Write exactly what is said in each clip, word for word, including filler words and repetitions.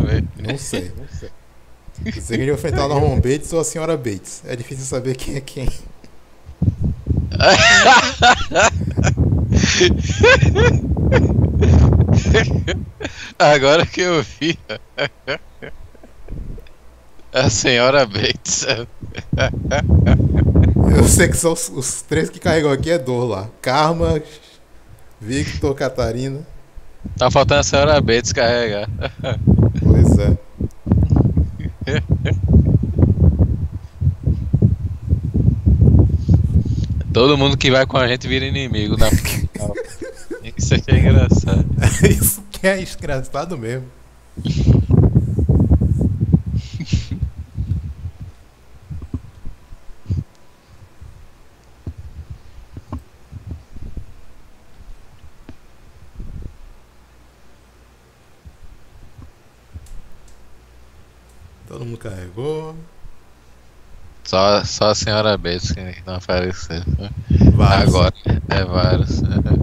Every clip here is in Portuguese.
ver. Não sei. Você queria enfrentar o Norman Bates ou a senhora Bates. É difícil saber quem é quem. Agora que eu vi. A senhora Bates. Eu sei que são os, os três que carregam aqui é dor lá. Karma, Victor, Catarina. Tá faltando a senhora Bates carregar. Pois é. Todo mundo que vai com a gente vira inimigo na final. Isso aqui é engraçado. Isso que é engraçado mesmo. Todo mundo carregou. Só, só a senhora Bates que não apareceu. Vários. Agora é vários.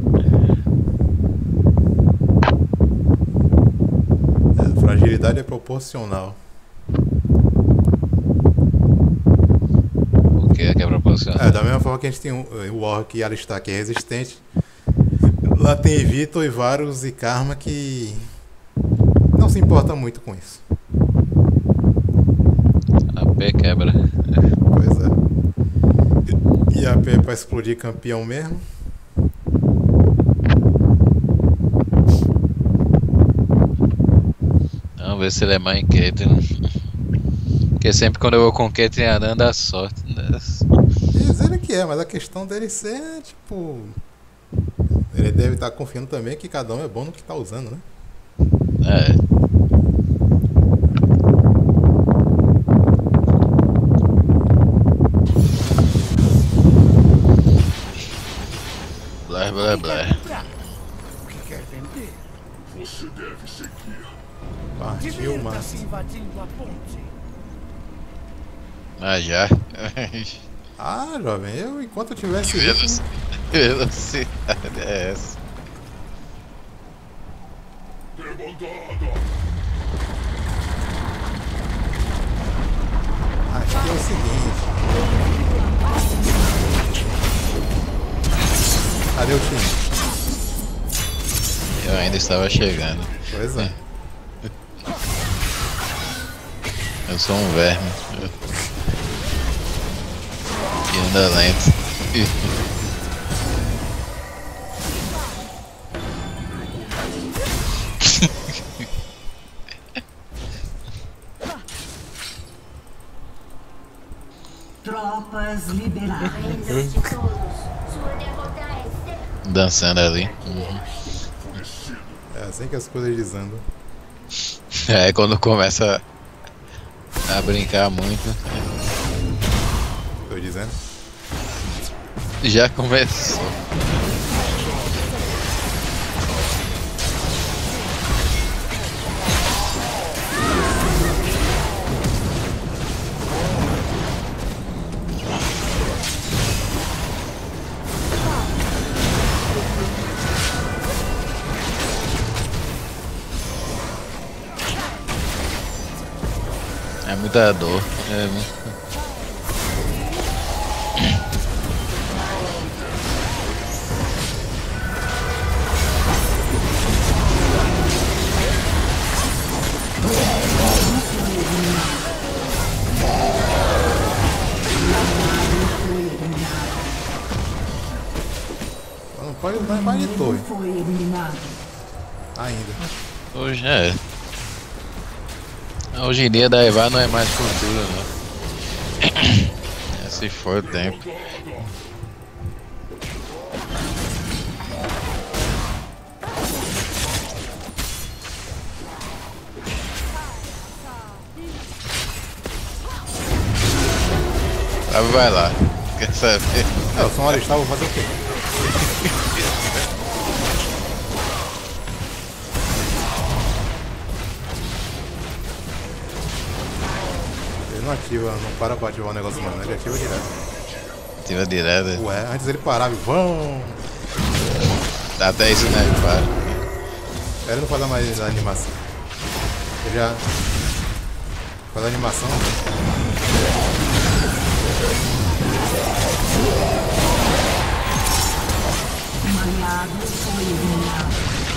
É, a fragilidade é proporcional. O que é que é proporcional? É, da mesma forma que a gente tem o, o Warwick e Alistar que é resistente. Lá tem Vitor e Varus e Karma que não se importa muito com isso. A P quebra. Pois é. E a P é pra explodir campeão mesmo. Vamos ver se ele é mais Caitlyn. Porque sempre quando eu vou com Caitlyn andando dá sorte. Né? Dizer que é, mas a questão dele ser, tipo. Ele deve estar confiando também que cada um é bom no que está usando, né? É. Blá blá blá. O que quer vender? Você deve seguir. Partiu, mas. Divirta-se invadindo a ponte. Ah, já. Ah, jovem, eu enquanto eu tivesse Que isso. velocidade é essa? Demandada. Acho que é o seguinte. Cadê o time? Eu ainda estava chegando. Pois é. Eu sou um verme. Que anda lento. Tropas liberadas. Lendas de todos. Sua derrota é certa. Dançando ali. Uhum. É assim que as coisas desandam. É quando começa a brincar muito. Tô dizendo. Já começou. É muita dor. É muito... Não pode dar mais de torre. Foi eliminado. Ainda. Hoje é. Hoje em dia da Eva não é mais cultura, não. É, se for o tempo. Sabe, vai lá. Quer saber? É, eu sou um Alistar, vou fazer o quê? Ele não ativa, não para pra ativar o negócio mais, né? Ele ativa direto. Tira direto. Ué, antes ele parava e vão. Até isso, né? Para. Ele não faz mais a animação. Eu já... Faz a animação. Um aliado foi eliminado.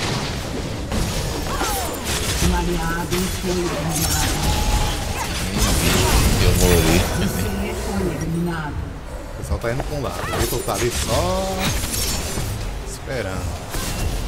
Um aliado foi eliminado. Eu morri. Você foi eliminado. O pessoal tá indo pra um lado. O Vitor tá ali só... esperando.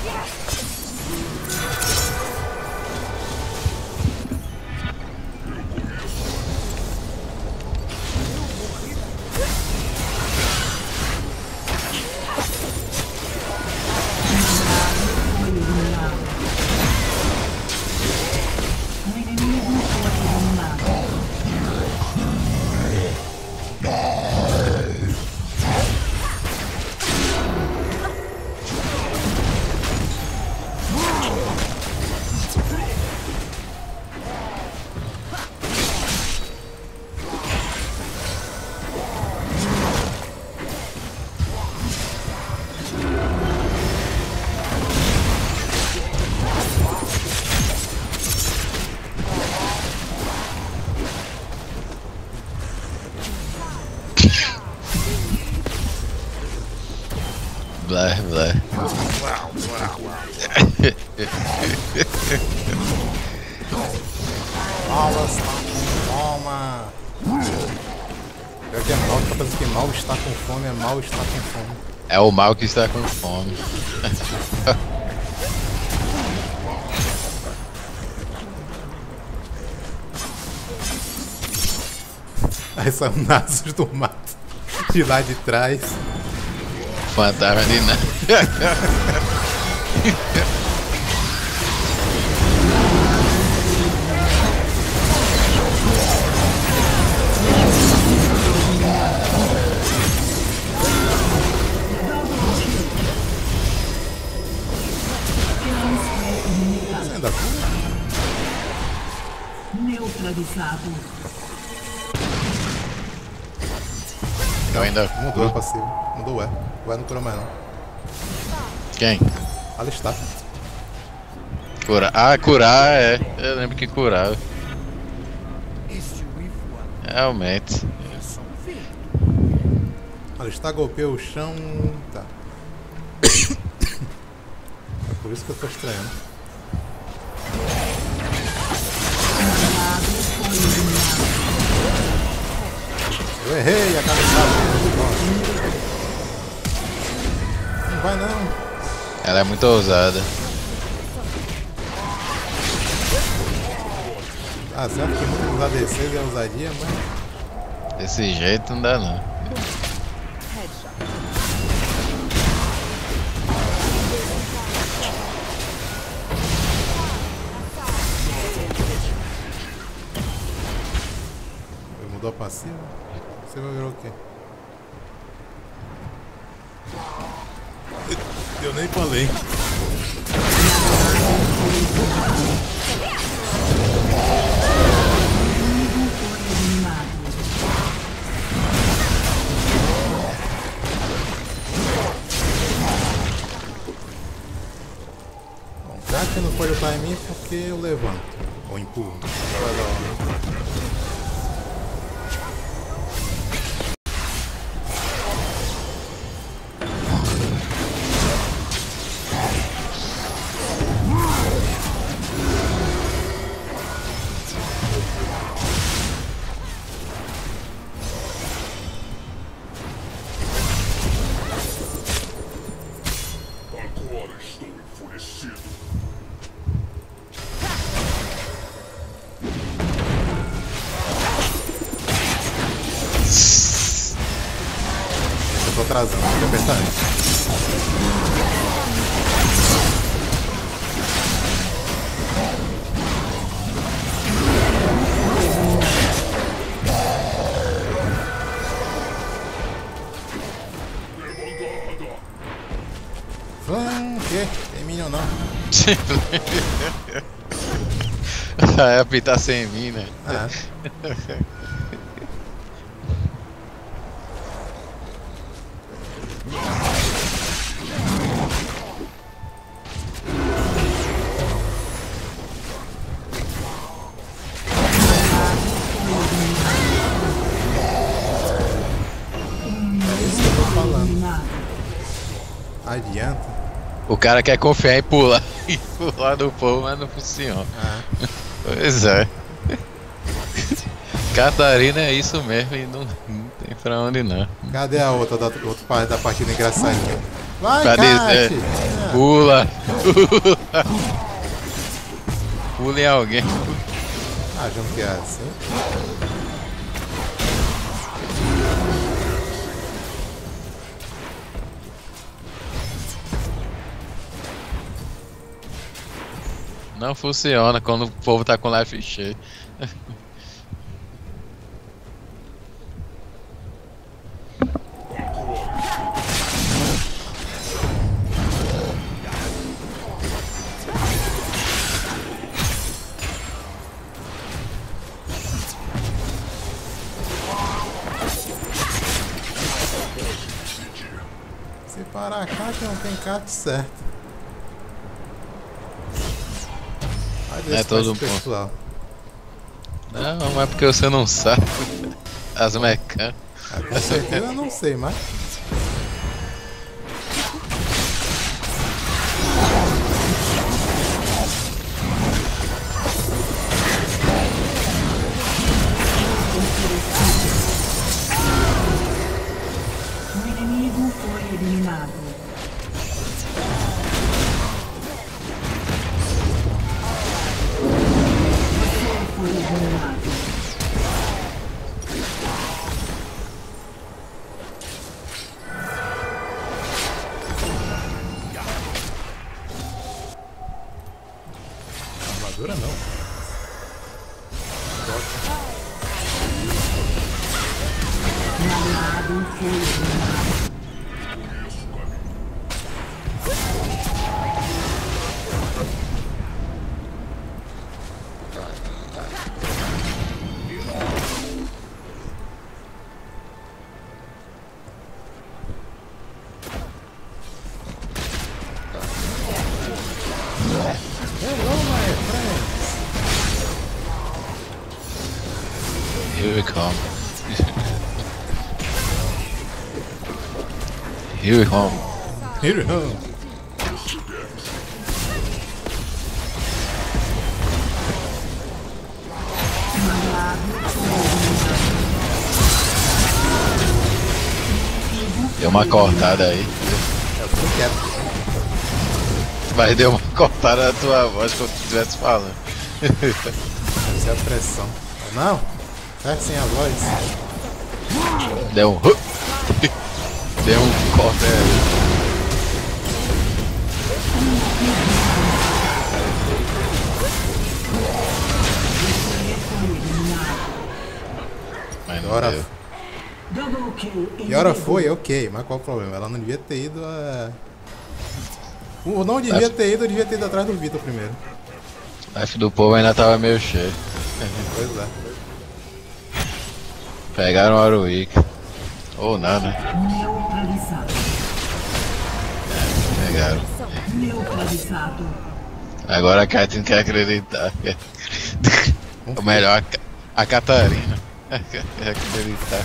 Blá, blá. Toma, toma. Pior que é mal, tá pensando que mal está com fome, é mal está com fome. É o mal que está com fome. Aí são nasos do mato de lá de trás. Fantasma de nada. Você ainda cura? Neutralizado. Eu ainda Mudou a passiva. Mudou o E. O E não cura mais não. Quem? Ali está. Curar. Ah, curar é. Eu lembro que curava. Realmente. Ali está, golpeou o chão. Tá. É por isso que eu tô estranhando. Eu errei a cabeçada. Não vai não. Ela é muito ousada. Ah, certo que muito usar D seis é ousadia, mas... Desse jeito não dá não. Mudou a passiva? Você vai virar o quê? Eu nem falei. Bom, já que não pode lutar em mim porque eu levanto. Ou empurro. Vai dar uma... Agora estou enfurecido. Eu tô atrasando, tem que apertar antes. Vamos, que? Tem minion não. Vai apitar sem mim, né? Ah. Adianta. O cara quer confiar em pular e pular do povo, mas não funciona. Ah, Pois é. Catarina é isso mesmo e não, não tem pra onde não. cadê a outra, da, outra parte da partida engraçadinha? Vai, Pra dizer, Kat! Ah, pula, pula. Pula em alguém. achando que é assim. Não funciona quando o povo tá com life cheio. Se parar a Kat, não tem Kat certo. É todo um ponto. pessoal. Não, mas é porque você não sabe as mecânicas. Ah, com certeza eu não sei, mas. O inimigo foi eliminado. Você foi eliminado. Armadura não. Um aliado foi eliminado. Here we come. Here we come. Here we go. Um aliado foi eliminado. Deu uma cortada aí. Eu fico quieto. Mas deu uma cortada na tua voz quando tu estivesse falando. Essa é a pressão. Não? Certo sem a voz. Deu um. Deu um corte aí. Mas não Agora- deu. Double kill. E hora foi, ok, mas qual o problema? Ela não devia ter ido a. Ou não devia ter ido, eu devia ter ido atrás do Vitor primeiro. A F do povo ainda tava meio cheio. Pois é. Pegaram o Warwick. Ou não, né? Neutralizado. Pegaram. Neutralizado. Agora a Katin quer acreditar. Ou melhor, a, Ca- a Catarina. Quer acreditar.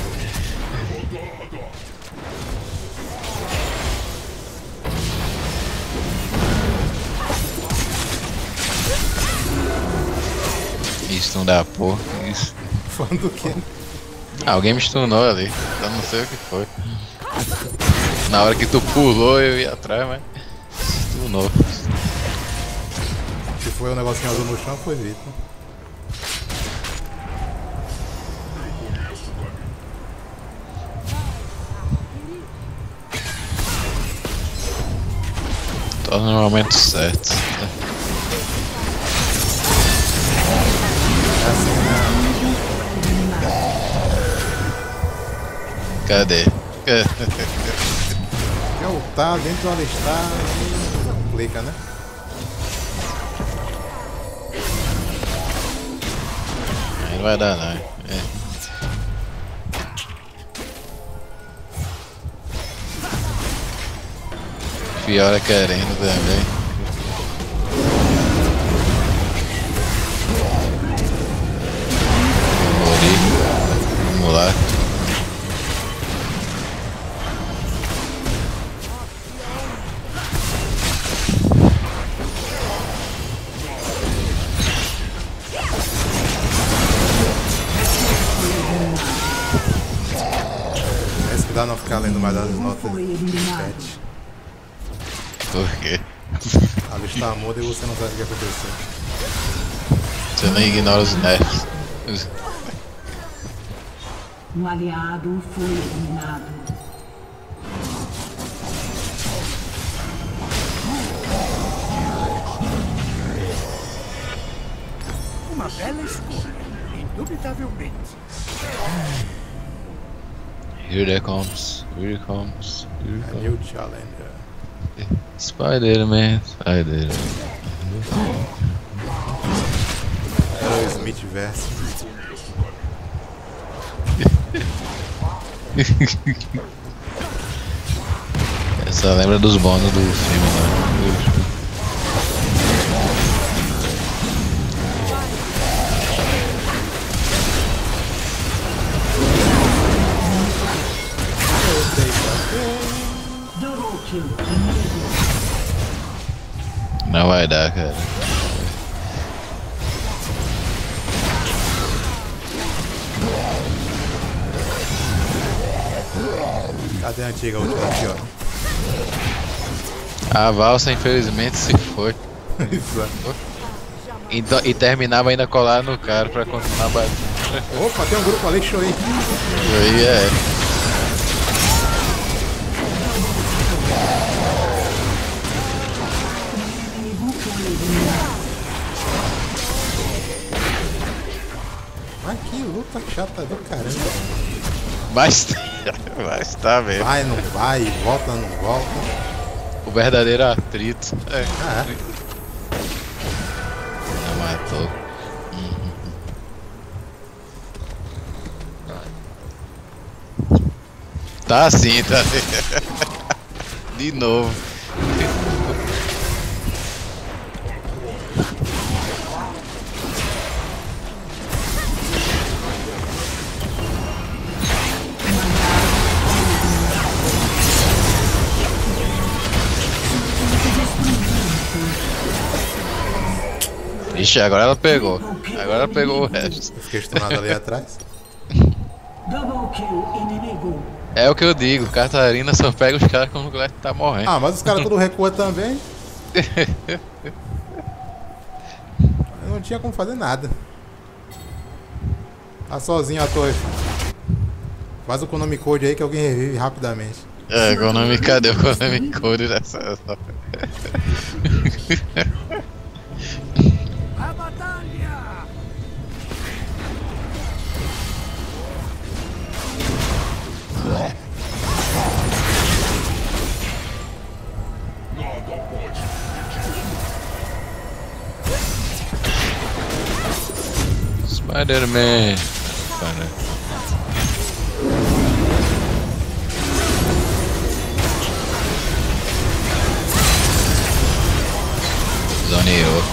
Isso não dá porra. Isso. Falando do que? Ah, alguém me stunou ali. Eu não sei o que foi. Na hora que tu pulou eu ia atrás, mas stunou. Se foi o negocinho azul no chão, foi Vitor. Tô no momento certo. É assim, né? Cadê? Quer ultar dentro do alistar e complica, né? Aí não vai dar não. É. Fiora querendo também. Morri. Vamos lá. melhor não ficar lendo mais as notas Foi do eliminado. chat. Por quê? A luz tá muda e você não sabe o que aconteceu. Você nem ignora os nerfs. Um aliado foi eliminado. Uma bela escolha, indubitavelmente. Here they comes, here it comes, here it A comes. new challenger. Spider-Man, Spider-Man. Era o Smith verso. Essa lembra dos bônus do filme lá. Double kill. Inimigo. Não vai dar, cara. Cadê a antiga última aqui, ó? A valsa infelizmente se foi. Isso. E, do- e terminava ainda colar no cara pra continuar batendo. Opa, tem um grupo ali, show aí. Aí é. Inimigo foi eliminado. Mas que luta chata do caramba. Mas, mas tá mesmo. Vai, não vai, volta, não volta. O verdadeiro atrito. É. Ah, Não matou. Tá assim, tá. De novo. Ixi, agora ela pegou. Agora ela pegou o resto. eu fiquei estunado ali atrás. Double kill inimigo. É o que eu digo, Catarina só pega os caras quando o moleque tá morrendo. Ah, mas os caras tudo recuam também. Eu não tinha como fazer nada. Tá sozinho à toa. Faz o Konami Code aí que alguém revive rapidamente. É, Konami, cadê o Konami Code dessa? A batalha! Nada pode Spider-Man. Spider. Zoneou.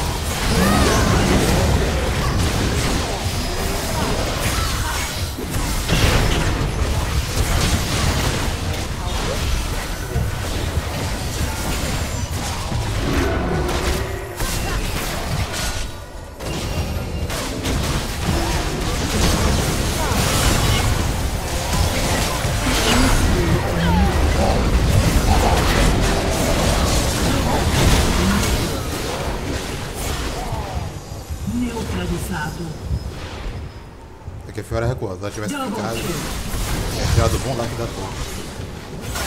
Neutralizado. Aqui a Fiora recuou. Se ela tivesse Double ficado, kill. tinha tirado o bom like da torre.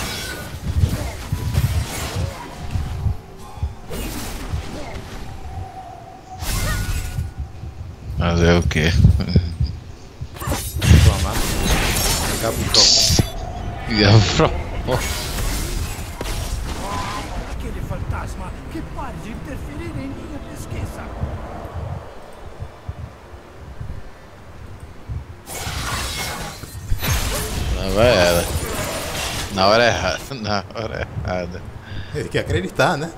Mas é o quê? Reclamar. Pegar pro Procon. E a pro- Aquele fantasma que pare de interferir em minha pesquisa. Lá vai ela. Na hora errada. Na hora errada. Ele quer acreditar, né?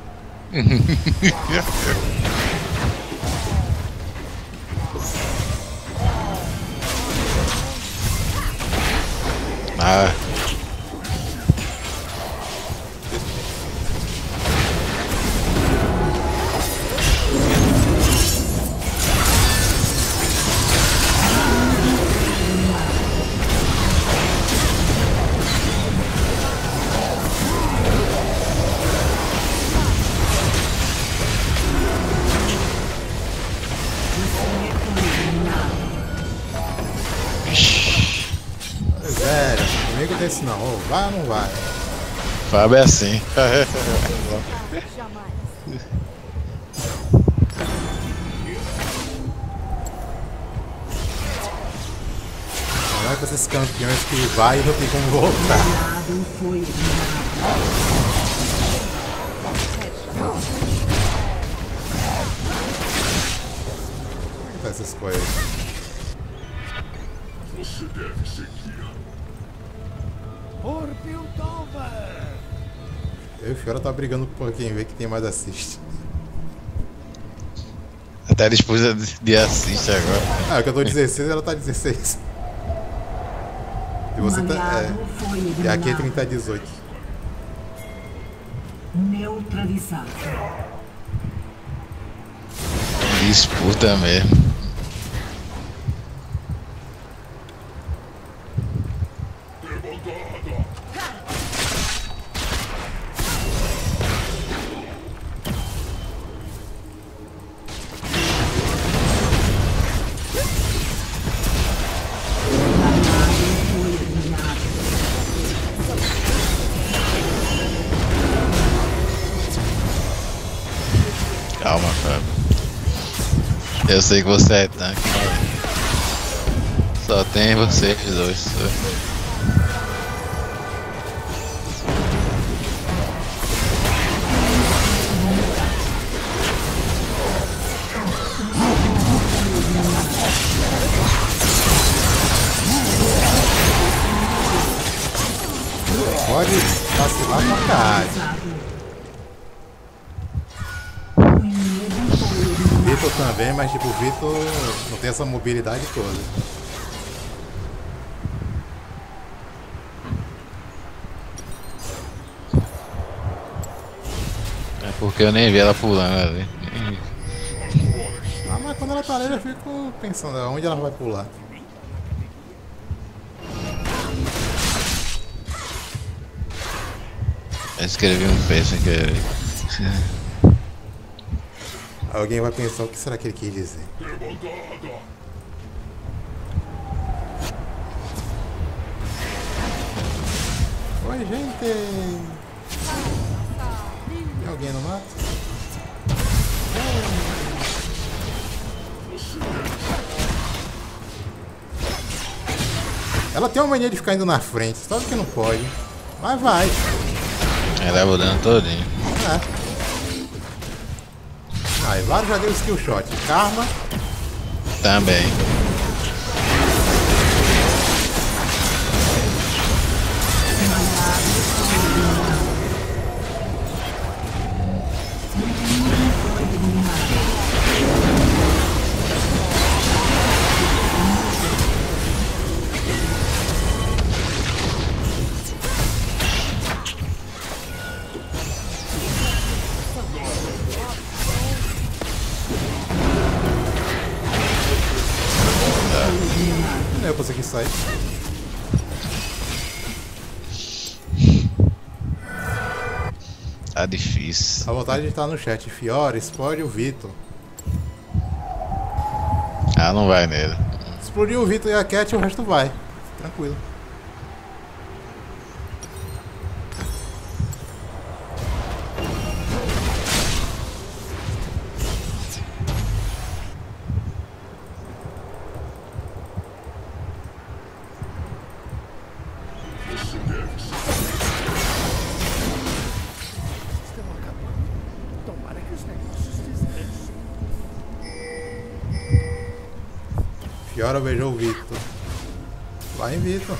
Ah. fica desse não. Ô, vai ou não vai? Fábio é assim. Jamais. Não é com esses campeões que vai e não tem como voltar. Aliado foi eliminado. Essas coisas. Você deve seguir. Por Piltover! Eu e o Fiora tá brigando por quem vê que tem mais assist. Até a disputa de assiste agora. Ah, que eu tô dezesseis, ela tá dezesseis. E você tá. Aliado foi É, e eliminado. aqui é trinta a dezoito. Neutralizado. Disputa mesmo. Calma, Fábio. Eu sei que você é tanque, mas só tem vocês dois. Só. Pode vacilar pra caralho. Vitor também, mas tipo, o Vitor não tem essa mobilidade toda. É porque eu nem vi ela pulando ali. Ah, mas quando ela tá ali eu fico pensando aonde ela vai pular. Eu escrevi um P sem querer. Alguém vai pensar o que será que ele quis dizer. Oi, gente! Tem alguém no mato? Ela tem uma mania de ficar indo na frente, sabe que não pode. Mas vai. Ela vai mudando todinho. É. Aí, vários já deu skill shot. Karma. Também. Eu consegui sair. Tá difícil. A vontade de estar no chat. Fiora, explode o Vitor. Ah, não vai nele. Explodiu o Vitor e a Cat e o resto vai. Tranquilo. Estão acabando. Tomara que os negócios descansem. Fiora beijou o Vitor. Vai em Vitor.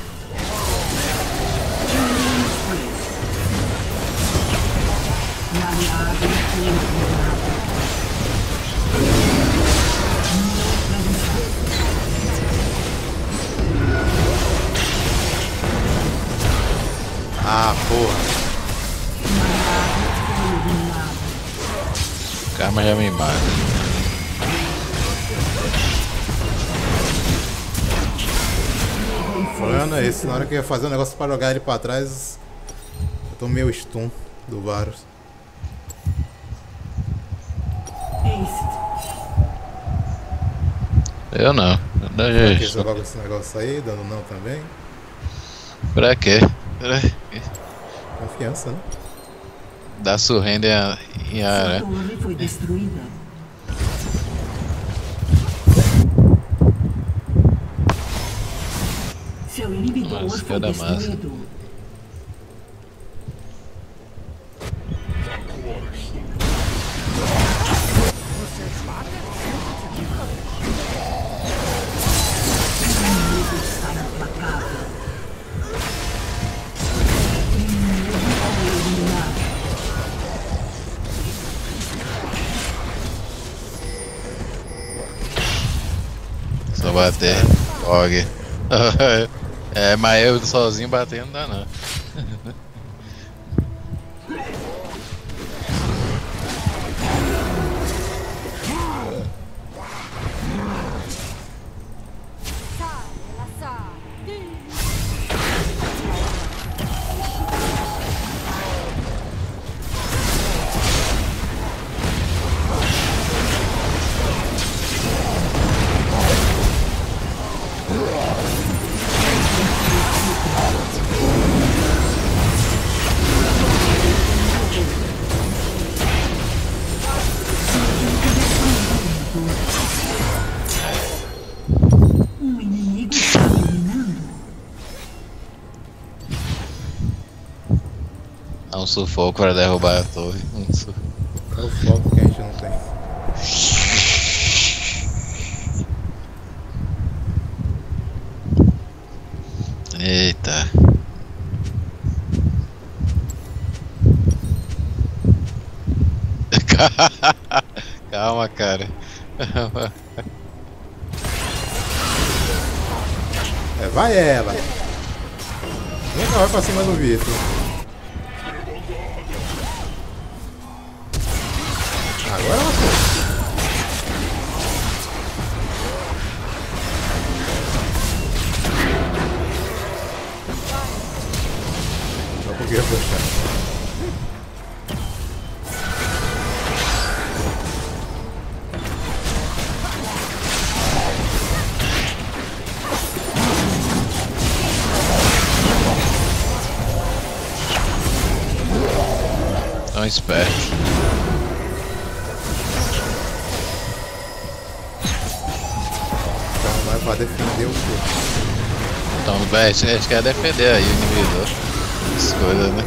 Aliado foi eliminado. Ah, porra. O Karma já me mata. O problema é esse. Na hora que eu ia fazer um negócio pra jogar ele pra trás, eu tomei o stun do Varus. Ace. Eu não. Eu não Quer já jogar com esse negócio aí, dando não também. Pra quê? Pra quê? Confiança, né? Dá surrenda em, em Sua área. torre foi destruída. Seu inibidor Nossa, foi cada massa. destruído. O inimigo está implacável. O inimigo foi eliminado. Só bater. Og. É, mas eu sozinho batendo não dá não. Um inimigo está eliminando. Dá um sufoco para derrubar a torre. Um su- É o foco que a gente não tem. Eita. Calma, cara. É, vai ela! Vem cá, vai pra cima do Vitor. Agora ela foi. Não conseguia puxar. Tão esperto. Então vai pra defender o quê? Então, bem, a gente quer defender aí o inibidor. As coisas, né?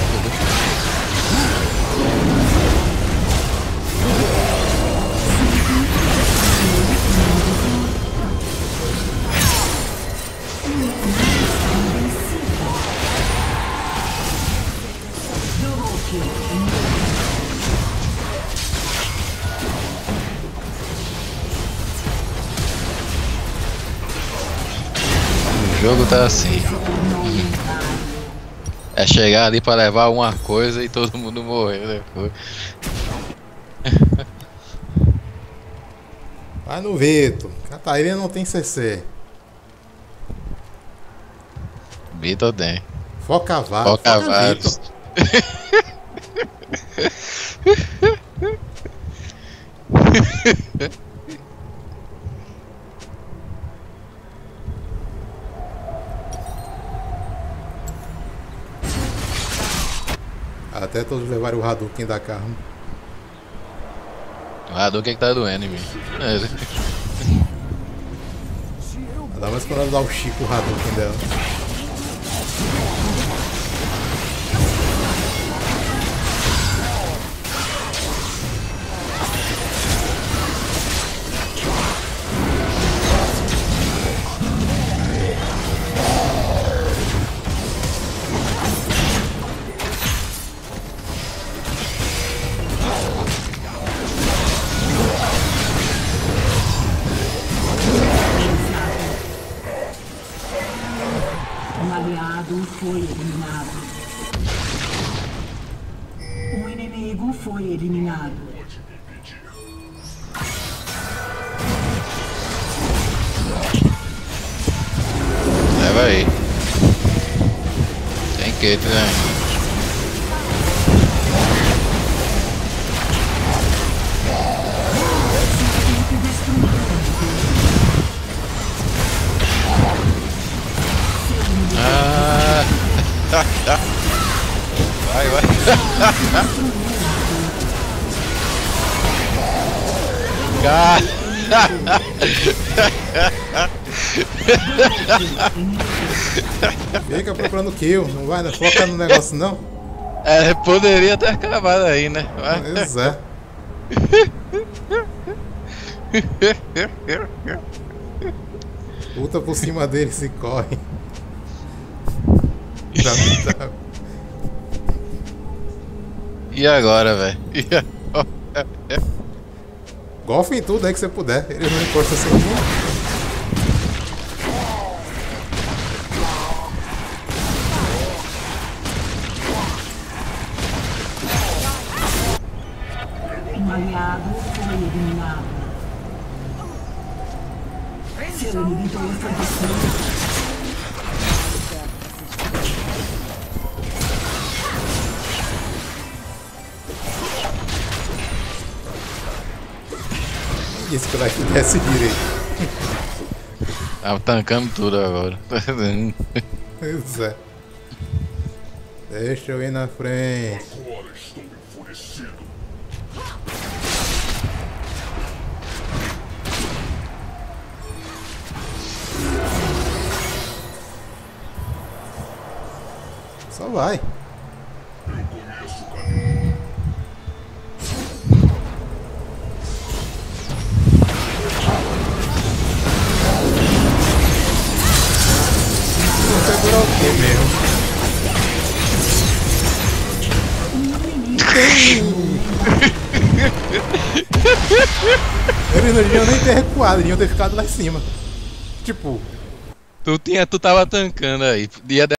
O jogo tá assim. É chegar ali pra levar uma coisa e todo mundo morrer depois. Vai no Vitor. Catarina não tem C C. Vitor tem. Foca vara. Foca Vitor. vários. Até todos levaram o Hadouken da Karma. Ah, do que que tá doendo em mim? É. Ainda mais quando ela dá o Chico o Hadouken dela. Um aliado foi eliminado. Um inimigo foi eliminado. Leva aí. Tem que, né? Ah, Cara. Fica procurando kill, não vai, não foca no negócio não. É, poderia ter acabado aí, né? Pois é. Luta por cima dele se corre. Tá, tá. E agora, velho? Golfe em tudo aí que você puder. Ele não encosta sem mim. Um aliado foi eliminado. Seu inibidor foi destruído. Isso que vai que desce direito. Tava tancando tudo agora. Pois é. Deixa eu ir na frente. Agora estou enfurecido. Só vai. Eu conheço o caminho. Vou segurar o quê mesmo? Eles não deviam nem ter recuado, deviam ter ficado lá em cima. Tipo, Tu, tinha, tu tava tancando aí. Ia